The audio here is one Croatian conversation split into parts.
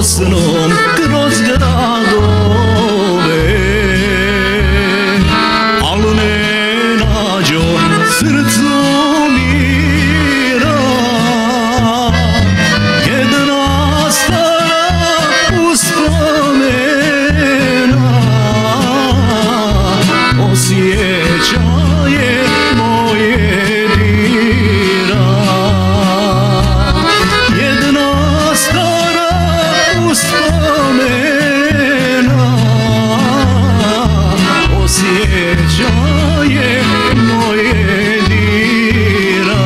snom kroz gradove, al ne nađo srcu mira. Jedna stara uspomena osjećaje moje dira. Jedna stara uspomena osjećaje moje dira.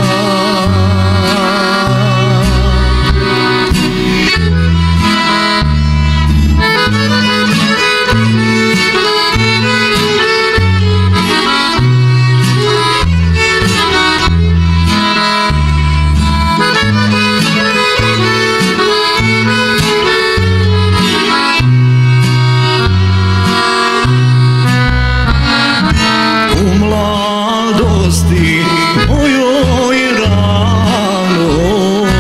Mojoj ranoj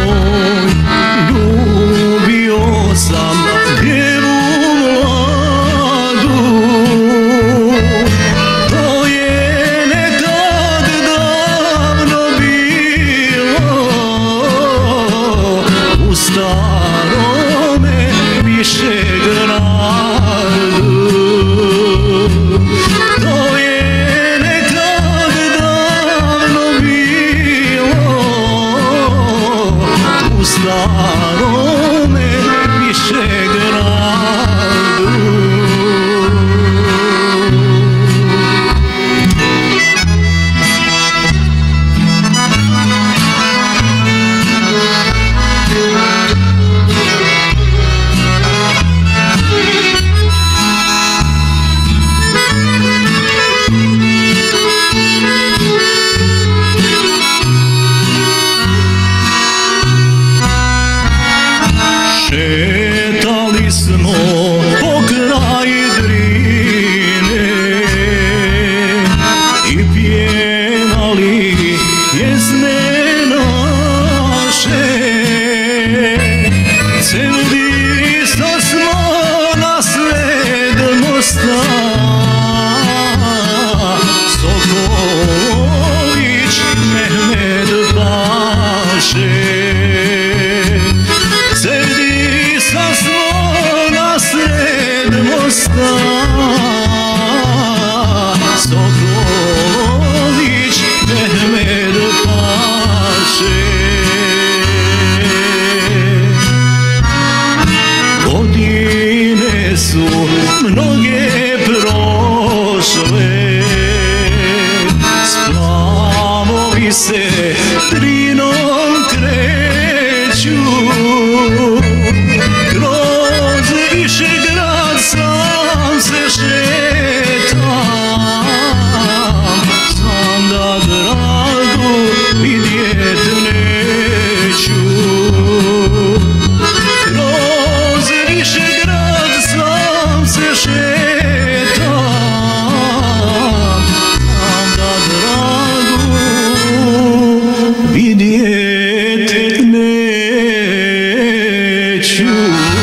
ljubio sam djevu mladu. To je nekad davno bilo u starome Višegradu. To je u starome Višegradu. Šetali smo pokraj Drine i pjevali pjesme naše. Cevdisa smo na sred mosta, Sokolić Mehmed Paše. Cevdisa smo na sred mosta, Sokolić Mehmed Paše. Godine su mnoge prošle, splavovi se Drinom kreću. Kroz Višegrad sam se šetam, znam da gradu vidjet neću. Kroz Višegrad sam se šetam, znam da gradu vidjet neću.